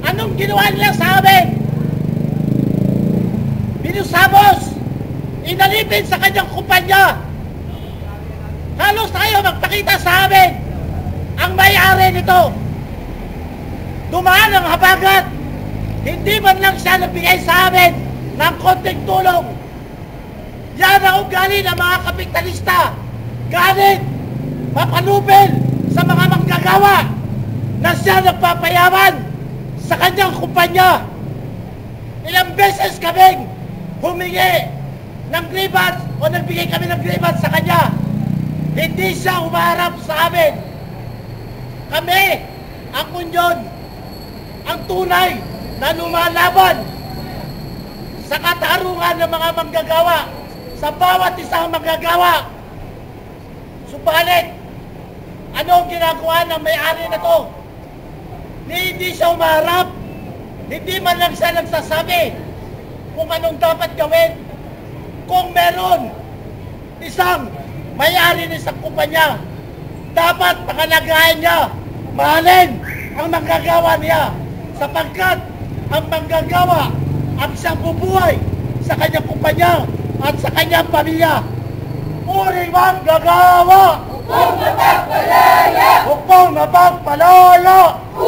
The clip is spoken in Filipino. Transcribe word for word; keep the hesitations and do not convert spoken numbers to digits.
Anong ginawa nila sa amin? Binusabos, inalipin sa kanyang kumpanya. Halos tayo magpakita sa amin ang may-ari nito. Dumaan ang habagat, hindi man lang siya nagbigay sa amin ng konting tulong. Yan ang ugali ng mga kapitalista. Galit, mapanupil sa mga manggagawa na siya nagpapayaman sa kanyang kumpanya. Ilang beses kaming humingi ng grievance o nagbigay kami ng grievance sa kanya. Hindi siya umaharap sa amin. Kami, ang unyon, ang tunay na lumalaban sa katarungan ng mga manggagawa, sa bawat isang manggagawa. Subalit, ano ang ginagawa ng may-ari na to? Ni hindi siya umaharap, hindi man lang siya nagsasabi kung anong dapat gawin. Kung meron isang may-ari ng isang kumpanya, dapat pangalagayan niya, mahalin ang manggagawa niya, sapagkat ang manggagawa ang siyang bubuhay sa kanyang kumpanya at sa kanyang pamilya. Uri manggagawa! Hukom mapagpalaya! Hukom mapagpalaya!